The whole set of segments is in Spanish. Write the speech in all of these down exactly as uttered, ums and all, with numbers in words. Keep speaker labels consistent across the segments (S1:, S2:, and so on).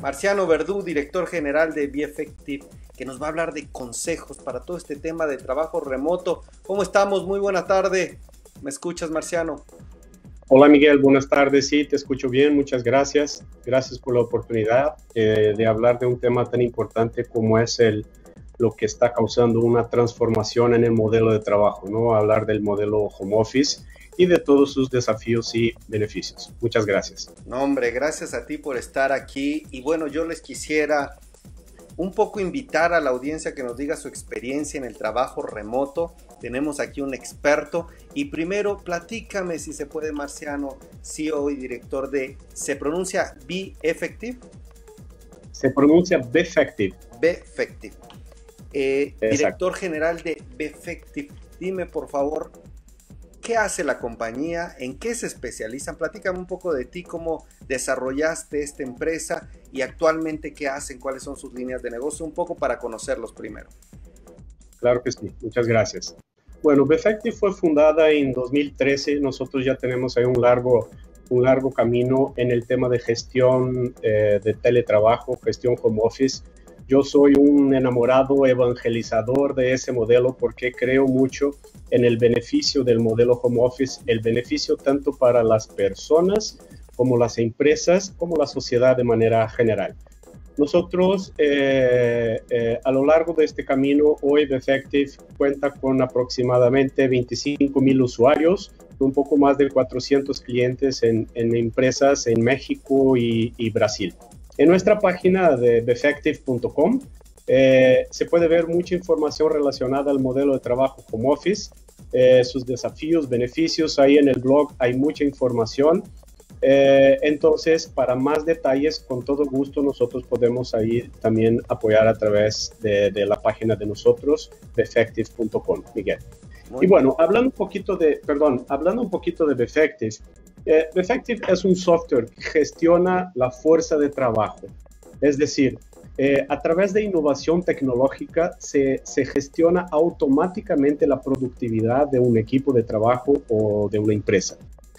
S1: Marciano Verdú, director general de BeEffective, que nos va a hablar de consejos para todo este tema de trabajo remoto. ¿Cómo estamos? Muy buena tarde. ¿Me escuchas, Marciano?
S2: Hola Miguel, buenas tardes. Sí, te escucho bien, muchas gracias. Gracias por la oportunidad eh, de hablar de un tema tan importante como es el, lo que está causando una transformación en el modelo de trabajo, ¿no? Hablar del modelo home office y de todos sus desafíos y beneficios. Muchas gracias.
S1: No, hombre, gracias a ti por estar aquí. Y bueno, yo les quisiera un poco invitar a la audiencia que nos diga su experiencia en el trabajo remoto. Tenemos aquí un experto. Y primero, platícame si se puede, Marciano, C E O y director de... ¿Se pronuncia BeEffective?
S2: Se pronuncia BeEffective.
S1: BeEffective. Eh, director general de BeEffective. Dime, por favor, ¿qué hace la compañía? ¿En qué se especializan? Platícame un poco de ti, cómo desarrollaste esta empresa y actualmente qué hacen, cuáles son sus líneas de negocio, un poco para conocerlos primero.
S2: Claro que sí, muchas gracias. Bueno, BeEffective fue fundada en dos mil trece. Nosotros ya tenemos ahí un largo, un largo camino en el tema de gestión eh, de teletrabajo, gestión home office. Yo soy un enamorado evangelizador de ese modelo porque creo mucho en el beneficio del modelo home office, el beneficio tanto para las personas como las empresas, como la sociedad de manera general. Nosotros, eh, eh, a lo largo de este camino, hoy BeEffective cuenta con aproximadamente veinticinco mil usuarios, un poco más de cuatrocientos clientes en, en empresas en México y, y Brasil. En nuestra página de beeffective punto com eh, se puede ver mucha información relacionada al modelo de trabajo home office, eh, sus desafíos, beneficios. Ahí en el blog hay mucha información. Eh, entonces, para más detalles, con todo gusto, nosotros podemos ahí también apoyar a través de, de la página de nosotros, beeffective punto com, Miguel. Muy y bueno, hablando un poquito de, perdón, hablando un poquito de BeEffective, eh, BeEffective es un software que gestiona la fuerza de trabajo. Es decir, eh, a través de innovación tecnológica se, se gestiona automáticamente la productividad de un equipo de trabajo o de una empresa.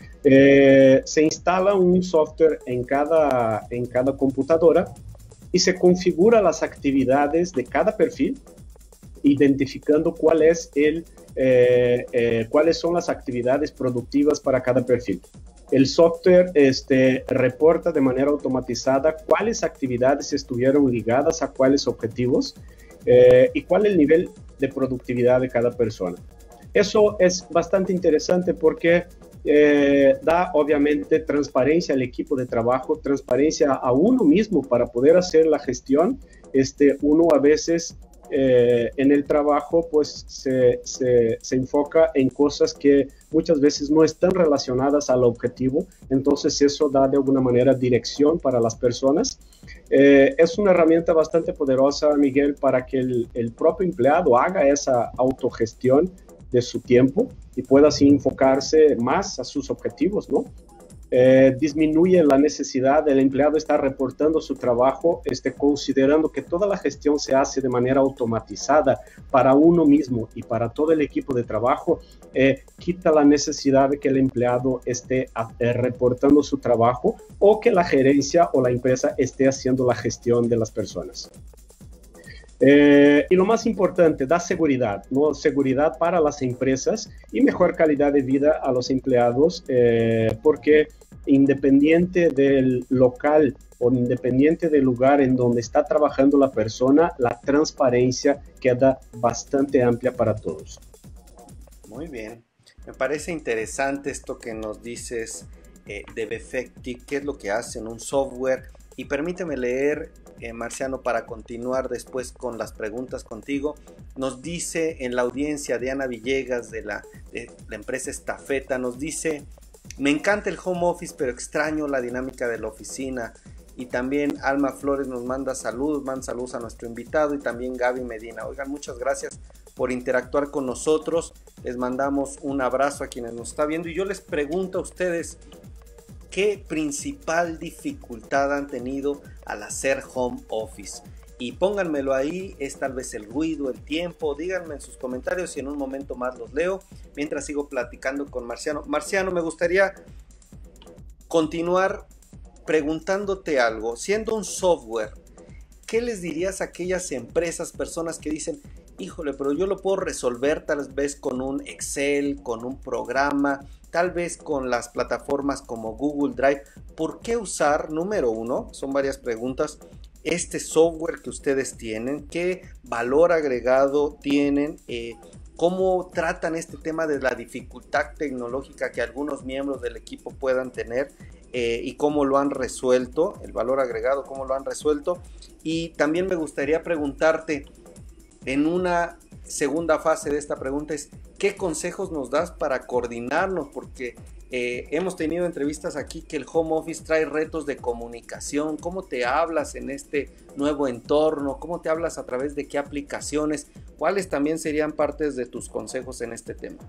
S2: Eh, se instala un software en cada, en cada computadora y se configura las actividades de cada perfil, identificando cuál es el, eh, eh, cuáles son las actividades productivas para cada perfil. El software este, reporta de manera automatizada cuáles actividades estuvieron ligadas a cuáles objetivos eh, y cuál es el nivel de productividad de cada persona. Eso es bastante interesante porque eh, da obviamente transparencia al equipo de trabajo, transparencia a uno mismo para poder hacer la gestión. Este, uno a veces eh, en el trabajo pues se, se, se enfoca en cosas que muchas veces no están relacionadas al objetivo, entonces eso da de alguna manera dirección para las personas. Eh, es una herramienta bastante poderosa, Miguel, para que el, el propio empleado haga esa autogestión de su tiempo y pueda así enfocarse más a sus objetivos, ¿no? Eh, disminuye la necesidad del empleado estar reportando su trabajo, este, considerando que toda la gestión se hace de manera automatizada para uno mismo y para todo el equipo de trabajo. Eh, quita la necesidad de que el empleado esté eh, reportando su trabajo o que la gerencia o la empresa esté haciendo la gestión de las personas. Eh, y lo más importante, da seguridad, ¿no? Seguridad para las empresas y mejor calidad de vida a los empleados, eh, porque independiente del local o independiente del lugar en donde está trabajando la persona, la transparencia queda bastante amplia para todos.
S1: Muy bien, me parece interesante esto que nos dices eh, de BeEffective, qué es lo que hacen, un software. Y permíteme leer, eh, Marciano, para continuar después con las preguntas contigo. Nos dice en la audiencia Diana Villegas de la, de la empresa Estafeta, nos dice: me encanta el home office, pero extraño la dinámica de la oficina. Y también Alma Flores nos manda saludos, manda saludos a nuestro invitado, y también Gaby Medina. Oigan, muchas gracias por interactuar con nosotros. Les mandamos un abrazo a quienes nos están viendo. Y yo les pregunto a ustedes, ¿qué principal dificultad han tenido al hacer home office? Y pónganmelo ahí, es tal vez el ruido, el tiempo, díganme en sus comentarios y en un momento más los leo, mientras sigo platicando con Marciano. Marciano, me gustaría continuar preguntándote algo, siendo un software, ¿qué les dirías a aquellas empresas, personas que dicen, híjole, pero yo lo puedo resolver tal vez con un Excel, con un programa, tal vez con las plataformas como Google Drive? ¿Por qué usar, número uno, son varias preguntas, este software que ustedes tienen? ¿Qué valor agregado tienen? Eh, ¿Cómo tratan este tema de la dificultad tecnológica que algunos miembros del equipo puedan tener? Eh, y cómo lo han resuelto, el valor agregado, cómo lo han resuelto. Y también me gustaría preguntarte, en una segunda fase de esta pregunta, es ¿qué consejos nos das para coordinarnos? Porque eh, hemos tenido entrevistas aquí que el home office trae retos de comunicación. ¿Cómo te hablas en este nuevo entorno? ¿Cómo te hablas a través de qué aplicaciones? ¿Cuáles también serían partes de tus consejos en este tema?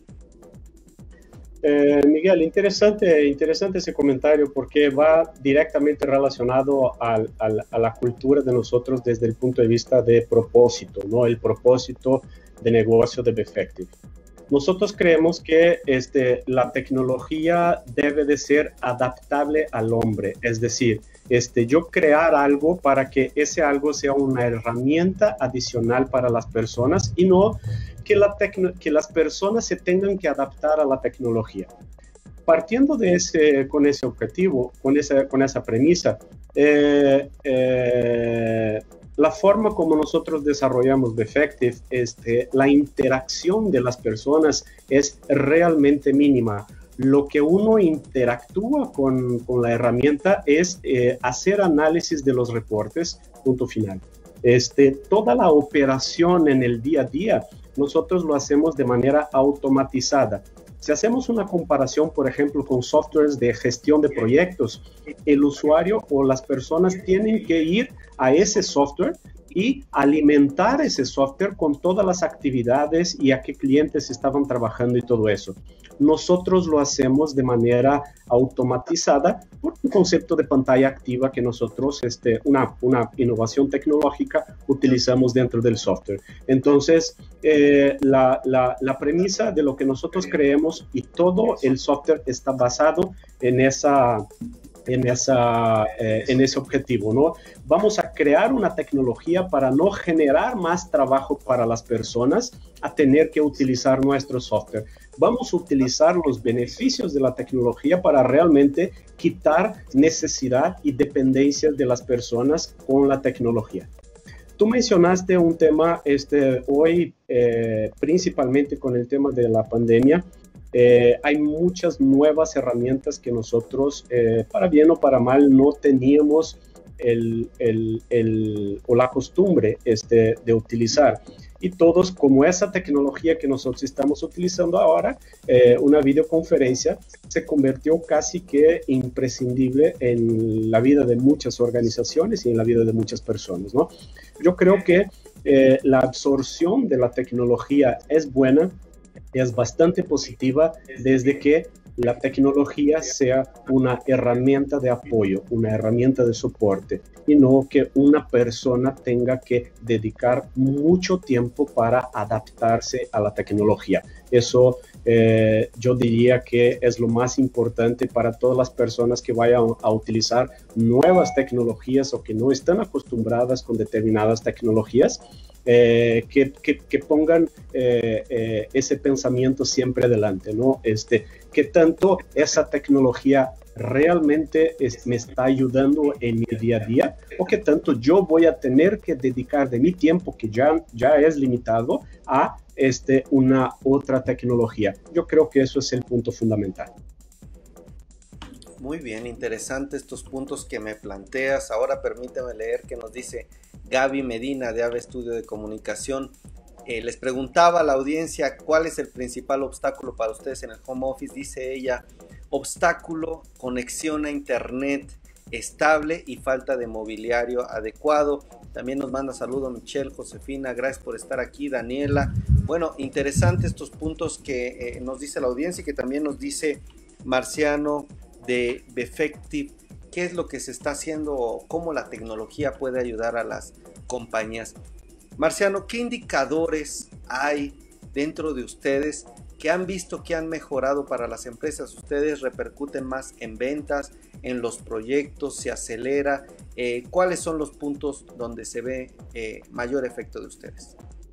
S2: Eh, Miguel, interesante, interesante ese comentario porque va directamente relacionado al, al, a la cultura de nosotros desde el punto de vista de propósito, ¿no? El propósito de negocio de Befective. Nosotros creemos que este, la tecnología debe de ser adaptable al hombre, es decir, este, yo crear algo para que ese algo sea una herramienta adicional para las personas y no que, la que las personas se tengan que adaptar a la tecnología. Partiendo de ese, con ese objetivo, con esa, con esa premisa, eh, eh, la forma como nosotros desarrollamos Befective, este, la interacción de las personas es realmente mínima. Lo que uno interactúa con, con la herramienta es eh, hacer análisis de los reportes, punto final. Este, toda la operación en el día a día, nosotros lo hacemos de manera automatizada. Si hacemos una comparación, por ejemplo, con softwares de gestión de proyectos, el usuario o las personas tienen que ir a ese software y alimentar ese software con todas las actividades y a qué clientes estaban trabajando y todo eso. Nosotros lo hacemos de manera automatizada por un concepto de pantalla activa que nosotros, este, una, una innovación tecnológica, utilizamos dentro del software. Entonces, eh, la, la, la premisa de lo que nosotros creemos y todo el software está basado en esa... En, esa, eh, en ese objetivo, ¿no? Vamos a crear una tecnología para no generar más trabajo para las personas a tener que utilizar nuestro software. Vamos a utilizar los beneficios de la tecnología para realmente quitar necesidad y dependencias de las personas con la tecnología. Tú mencionaste un tema este, hoy, eh, principalmente con el tema de la pandemia. Eh, hay muchas nuevas herramientas que nosotros, eh, para bien o para mal, no teníamos el, el, el, o la costumbre este, de utilizar. Y todos, como esa tecnología que nosotros estamos utilizando ahora, eh, una videoconferencia, se convirtió casi que imprescindible en la vida de muchas organizaciones y en la vida de muchas personas, ¿no? Yo creo que eh, la absorción de la tecnología es buena, es bastante positiva desde que la tecnología sea una herramienta de apoyo, una herramienta de soporte y no que una persona tenga que dedicar mucho tiempo para adaptarse a la tecnología. Eso eh, yo diría que es lo más importante para todas las personas que vayan a utilizar nuevas tecnologías o que no están acostumbradas con determinadas tecnologías. Eh, que, que, que pongan eh, eh, ese pensamiento siempre adelante, ¿no? Este, que tanto esa tecnología realmente es, me está ayudando en mi día a día o que tanto yo voy a tener que dedicar de mi tiempo, que ya, ya es limitado, a este, una otra tecnología. Yo creo que eso es el punto fundamental.
S1: Muy bien, interesante estos puntos que me planteas. Ahora permíteme leer que nos dice Gaby Medina de Ave Estudio de Comunicación. Eh, les preguntaba a la audiencia cuál es el principal obstáculo para ustedes en el home office. Dice ella, obstáculo, conexión a internet estable y falta de mobiliario adecuado. También nos manda saludos Michelle, Josefina, gracias por estar aquí, Daniela. Bueno, interesante estos puntos que eh, nos dice la audiencia y que también nos dice Marciano de Befective. ¿Qué es lo que se está haciendo o cómo la tecnología puede ayudar a las compañías? Marciano, ¿qué indicadores hay dentro de ustedes que han visto que han mejorado para las empresas? ¿Ustedes repercuten más en ventas, en los proyectos? ¿Se acelera? Eh, ¿Cuáles son los puntos donde se ve eh, mayor efecto de ustedes?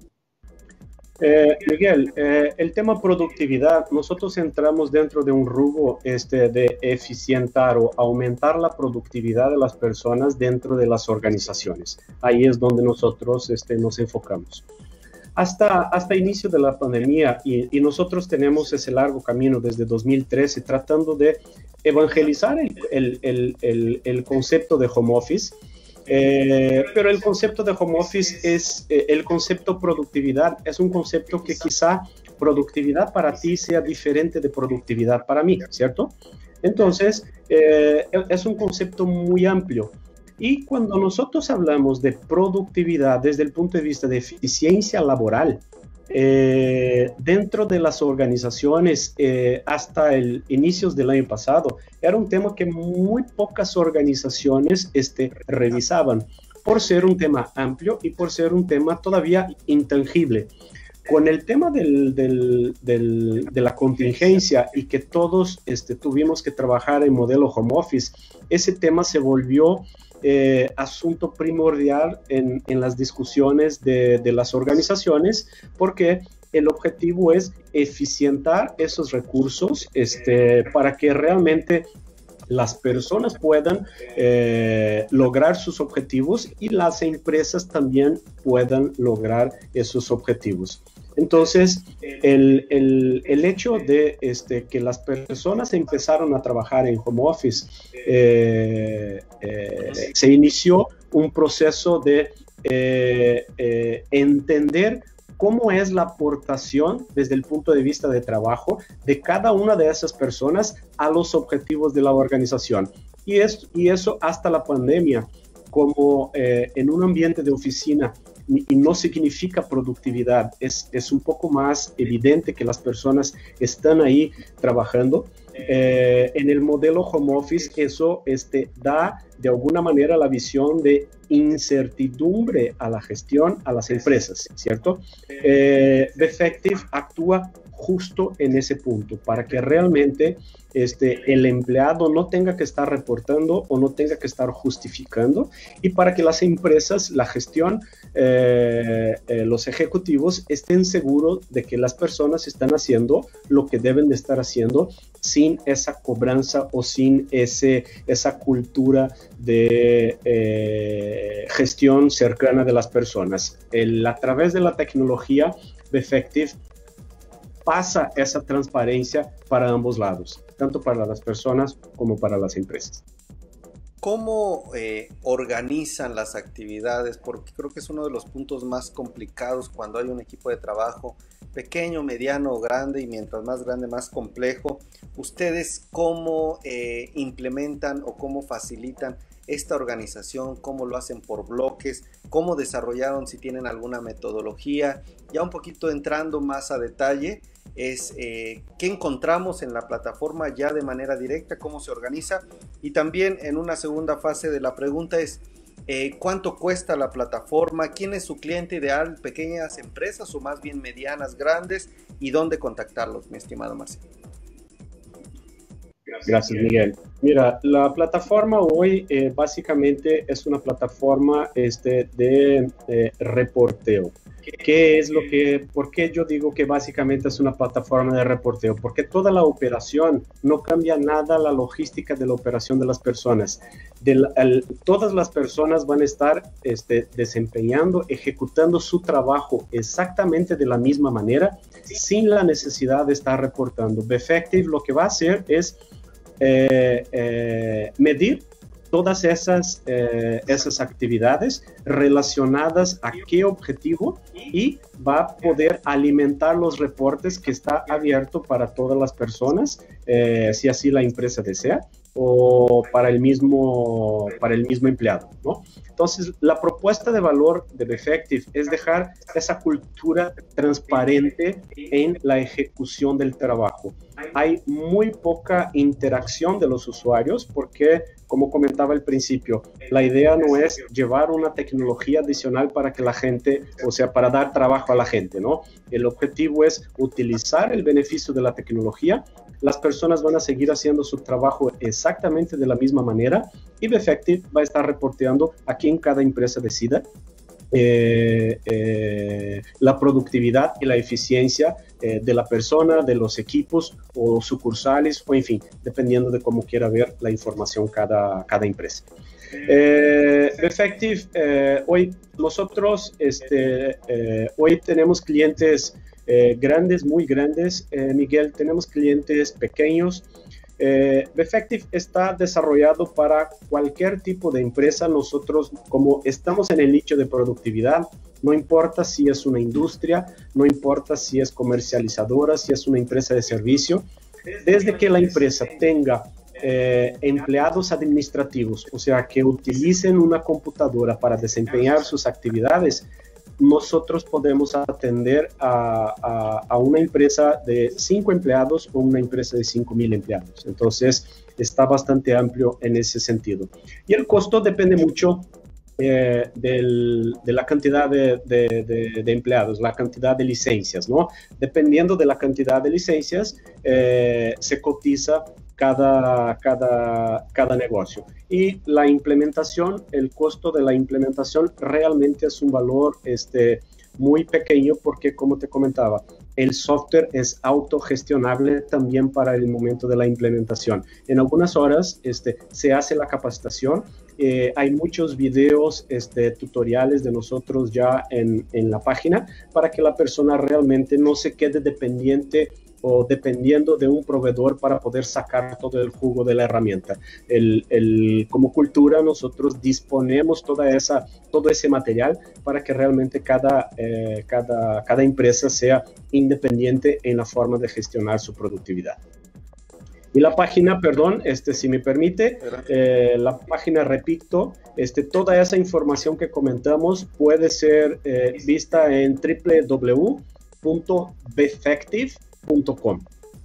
S2: Eh, Miguel, eh, el tema productividad, nosotros entramos dentro de un rubro este, de eficientar o aumentar la productividad de las personas dentro de las organizaciones. Ahí es donde nosotros este, nos enfocamos. Hasta, hasta inicio de la pandemia, y, y nosotros tenemos ese largo camino desde dos mil trece tratando de evangelizar el, el, el, el, el concepto de home office. Eh, pero el concepto de home office es, eh, el concepto productividad es un concepto que quizá productividad para ti sea diferente de productividad para mí, ¿cierto? Entonces, eh, es un concepto muy amplio. Y cuando nosotros hablamos de productividad desde el punto de vista de eficiencia laboral, Eh, dentro de las organizaciones eh, hasta el inicios del año pasado era un tema que muy pocas organizaciones este, revisaban por ser un tema amplio y por ser un tema todavía intangible. Con el tema del, del, del, de la contingencia y que todos este, tuvimos que trabajar en modelo home office, ese tema se volvió Eh, asunto primordial en, en las discusiones de, de las organizaciones, porque el objetivo es eficientar esos recursos este, para que realmente las personas puedan eh, lograr sus objetivos y las empresas también puedan lograr esos objetivos. Entonces, el, el, el hecho de este, que las personas empezaron a trabajar en home office, eh, eh, se inició un proceso de eh, eh, entender cómo es la aportación desde el punto de vista de trabajo de cada una de esas personas a los objetivos de la organización. Y, es, y eso hasta la pandemia, como eh, en un ambiente de oficina, y no significa productividad, es, es un poco más evidente que las personas están ahí trabajando. Eh, en el modelo home office eso este, da de alguna manera la visión de incertidumbre a la gestión, a las empresas, ¿cierto? Eh, Befective actúa justo en ese punto, para que realmente este, el empleado no tenga que estar reportando o no tenga que estar justificando, y para que las empresas, la gestión, eh, eh, los ejecutivos estén seguros de que las personas están haciendo lo que deben de estar haciendo sin esa cobranza o sin ese, esa cultura de eh, gestión cercana de las personas. El, a través de la tecnología, Befective pasa esa transparencia para ambos lados, tanto para las personas como para las empresas.
S1: ¿Cómo eh, organizan las actividades? Porque creo que es uno de los puntos más complicados cuando hay un equipo de trabajo pequeño, mediano o grande, y mientras más grande, más complejo. ¿Ustedes cómo eh, implementan o cómo facilitan esta organización? ¿Cómo lo hacen por bloques? ¿Cómo desarrollaron, si tienen alguna metodología? Ya un poquito entrando más a detalle, es eh, qué encontramos en la plataforma ya de manera directa, cómo se organiza, y también en una segunda fase de la pregunta es eh, cuánto cuesta la plataforma, quién es su cliente ideal, pequeñas empresas o más bien medianas, grandes, y dónde contactarlos, mi estimado Marcelo.
S2: Gracias, Miguel. Mira, la plataforma hoy eh, básicamente es una plataforma este, de eh, reporteo. ¿Qué es lo que, por qué yo digo que básicamente es una plataforma de reporteo? Porque toda la operación, no cambia nada la logística de la operación de las personas. De la, el, todas las personas van a estar este, desempeñando, ejecutando su trabajo exactamente de la misma manera, sin la necesidad de estar reportando. Befective lo que va a hacer es eh, eh, medir todas esas, eh, esas actividades relacionadas a qué objetivo, y va a poder alimentar los reportes que está abierto para todas las personas, eh, si así la empresa desea, o para el mismo, para el mismo empleado, ¿no? Entonces, la propuesta de valor de Befective es dejar esa cultura transparente en la ejecución del trabajo. Hay muy poca interacción de los usuarios porque, como comentaba al principio, la idea no es llevar una tecnología adicional para que la gente, o sea, para dar trabajo a la gente, ¿no? El objetivo es utilizar el beneficio de la tecnología las personas van a seguir haciendo su trabajo exactamente de la misma manera y Befective va a estar reporteando a quien cada empresa decida eh, eh, la productividad y la eficiencia eh, de la persona, de los equipos o sucursales o en fin, dependiendo de cómo quiera ver la información cada, cada empresa. Eh, Befective, eh, hoy nosotros este, eh, hoy tenemos clientes eh, grandes, muy grandes, eh, Miguel, tenemos clientes pequeños. Eh, Befective está desarrollado para cualquier tipo de empresa. Nosotros, como estamos en el nicho de productividad, no importa si es una industria, no importa si es comercializadora, si es una empresa de servicio, desde que la empresa tenga Eh, empleados administrativos, o sea, que utilicen una computadora para desempeñar sus actividades, nosotros podemos atender a, a, a una empresa de cinco empleados o una empresa de cinco mil empleados. Entonces, está bastante amplio en ese sentido. Y el costo depende mucho eh, del, de la cantidad de, de, de, de empleados, la cantidad de licencias, ¿no? Dependiendo de la cantidad de licencias, eh, se cotiza Cada, cada, cada negocio. Y la implementación, el costo de la implementación realmente es un valor este, muy pequeño porque, como te comentaba, el software es autogestionable también para el momento de la implementación. En algunas horas este, se hace la capacitación. Eh, hay muchos videos, este, tutoriales de nosotros ya en, en la página para que la persona realmente no se quede dependiente o dependiendo de un proveedor para poder sacar todo el jugo de la herramienta. El, el, como cultura nosotros disponemos toda esa, todo ese material para que realmente cada, eh, cada, cada empresa sea independiente en la forma de gestionar su productividad. Y la página, perdón, este, si me permite, eh, la página, repito, este, toda esa información que comentamos puede ser eh, vista en doble u doble u doble u punto befective punto com.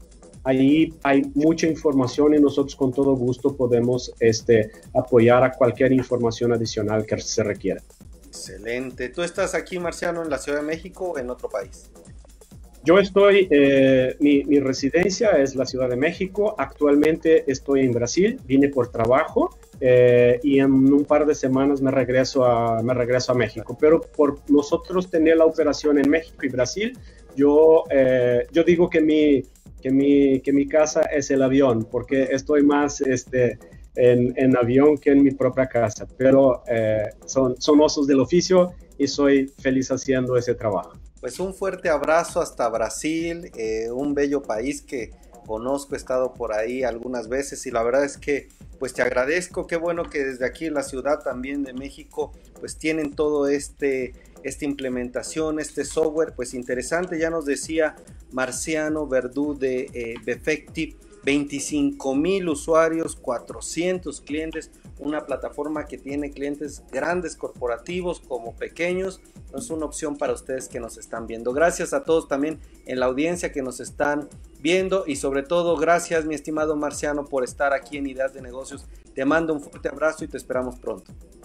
S2: Ahí hay mucha información y nosotros con todo gusto podemos este, apoyar a cualquier información adicional que se requiera.
S1: Excelente. ¿Tú estás aquí, Marciano, en la Ciudad de México o en otro país?
S2: Yo estoy, eh, mi, mi residencia es la Ciudad de México. Actualmente estoy en Brasil, vine por trabajo eh, y en un par de semanas me regreso, a, me regreso a México. Pero por nosotros tener la operación en México y Brasil, Yo, eh, yo digo que mi, que, mi, que mi casa es el avión, porque estoy más este, en, en avión que en mi propia casa, pero eh, son, son osos del oficio y soy feliz haciendo ese trabajo.
S1: Pues un fuerte abrazo hasta Brasil, eh, un bello país que conozco, he estado por ahí algunas veces y la verdad es que pues te agradezco, qué bueno que desde aquí en la ciudad también de México pues tienen todo este... esta implementación, este software, pues interesante. Ya nos decía Marciano Verdú de eh, Befective, veinticinco mil usuarios, cuatrocientos clientes, una plataforma que tiene clientes grandes corporativos como pequeños. Es una opción para ustedes que nos están viendo. Gracias a todos también en la audiencia que nos están viendo y sobre todo gracias, mi estimado Marciano, por estar aquí en Ideas de Negocios. Te mando un fuerte abrazo y te esperamos pronto.